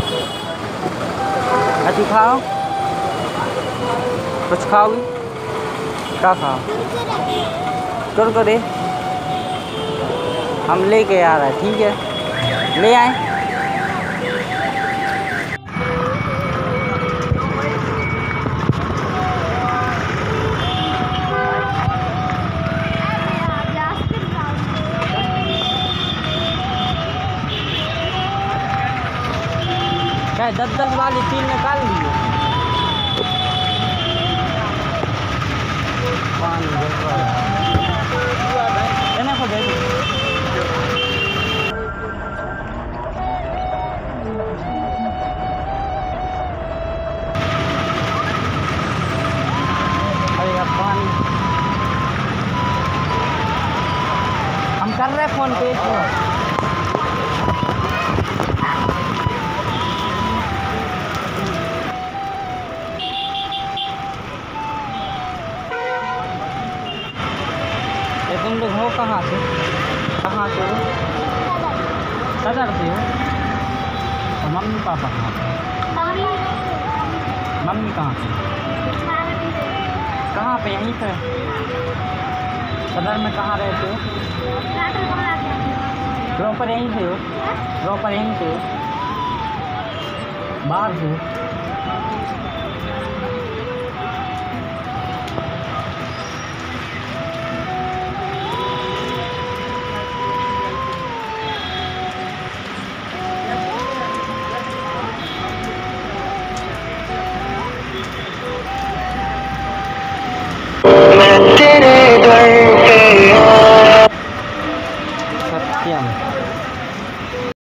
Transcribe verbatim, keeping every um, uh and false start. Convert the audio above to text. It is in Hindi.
अति खाओ, कुछ खाओगी? क्या खाओ? कुरकुरे हम लेके आ रहे हैं, ठीक है, ले आए। क्या दस दस वाली तीन निकाल लिए। पानी हो जाए अरे यार पानी हम कर रहे फोन पे। तुम लोग हो कहाँ से? कहाँ से हो? सदर से हो? तो मम्मी पापा कहाँ से? मम्मी कहाँ से? कहाँ पे? यहीं पे सदर में। कहाँ रहते हो? प्रॉपर यहीं से हो? प्रॉपर यहीं से हो? बाहर से हो?